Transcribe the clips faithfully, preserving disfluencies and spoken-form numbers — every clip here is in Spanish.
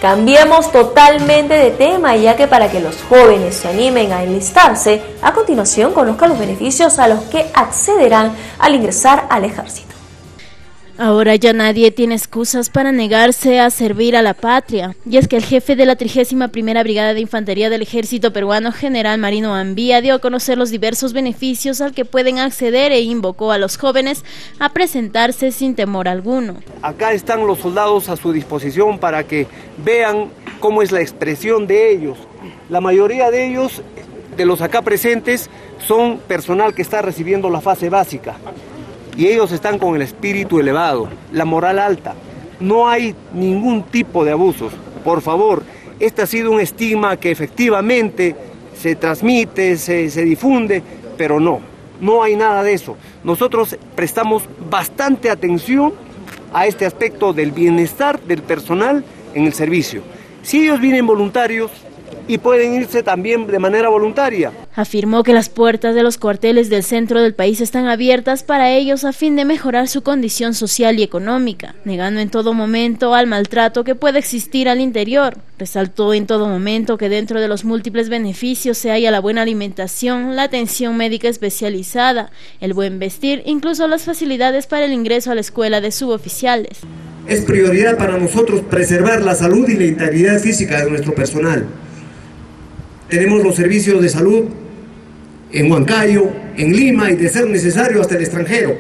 Cambiemos totalmente de tema, ya que para que los jóvenes se animen a enlistarse, a continuación conozcan los beneficios a los que accederán al ingresar al ejército. Ahora ya nadie tiene excusas para negarse a servir a la patria, y es que el jefe de la trigésima primera Brigada de Infantería del Ejército Peruano, General Marino Ambía, dio a conocer los diversos beneficios al que pueden acceder e invocó a los jóvenes a presentarse sin temor alguno. Acá están los soldados a su disposición para que vean cómo es la expresión de ellos. La mayoría de ellos, de los acá presentes, son personal que está recibiendo la fase básica. Y ellos están con el espíritu elevado, la moral alta. No hay ningún tipo de abusos. Por favor, este ha sido un estigma que efectivamente se transmite, se, se difunde, pero no, no hay nada de eso. Nosotros prestamos bastante atención a este aspecto del bienestar del personal en el servicio. Si ellos vienen voluntarios, y pueden irse también de manera voluntaria. Afirmó que las puertas de los cuarteles del centro del país están abiertas para ellos a fin de mejorar su condición social y económica, negando en todo momento al maltrato que puede existir al interior. Resaltó en todo momento que dentro de los múltiples beneficios se halla la buena alimentación, la atención médica especializada, el buen vestir, incluso las facilidades para el ingreso a la escuela de suboficiales. Es prioridad para nosotros preservar la salud y la integridad física de nuestro personal. Tenemos los servicios de salud en Huancayo, en Lima y de ser necesario hasta el extranjero.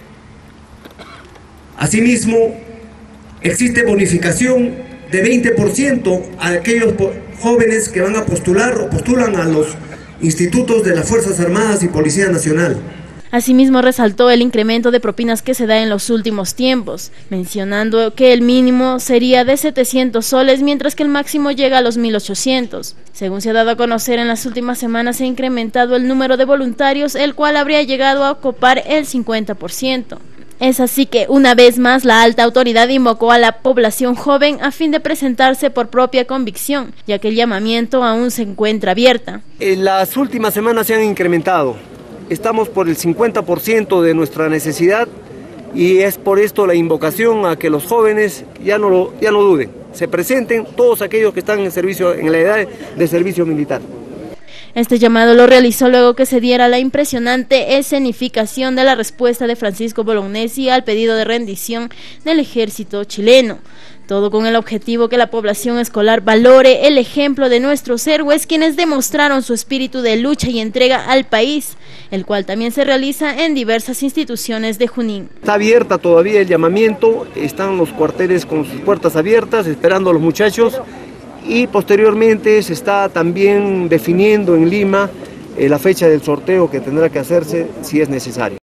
Asimismo, existe bonificación de veinte por ciento a aquellos jóvenes que van a postular o postulan a los institutos de las Fuerzas Armadas y Policía Nacional. Asimismo resaltó el incremento de propinas que se da en los últimos tiempos, mencionando que el mínimo sería de setecientos soles, mientras que el máximo llega a los mil ochocientos. Según se ha dado a conocer, en las últimas semanas se ha incrementado el número de voluntarios, el cual habría llegado a ocupar el cincuenta por ciento. Es así que, una vez más, la alta autoridad invocó a la población joven a fin de presentarse por propia convicción, ya que el llamamiento aún se encuentra abierta. En las últimas semanas se han incrementado. Estamos por el cincuenta por ciento de nuestra necesidad y es por esto la invocación a que los jóvenes ya no, lo, ya no duden, se presenten todos aquellos que están en, servicio, en la edad de servicio militar. Este llamado lo realizó luego que se diera la impresionante escenificación de la respuesta de Francisco Bolognesi al pedido de rendición del ejército chileno. Todo con el objetivo que la población escolar valore el ejemplo de nuestros héroes, quienes demostraron su espíritu de lucha y entrega al país, el cual también se realiza en diversas instituciones de Junín. Está abierta todavía el llamamiento, están los cuarteles con sus puertas abiertas, esperando a los muchachos, y posteriormente se está también definiendo en Lima eh, la fecha del sorteo que tendrá que hacerse si es necesario.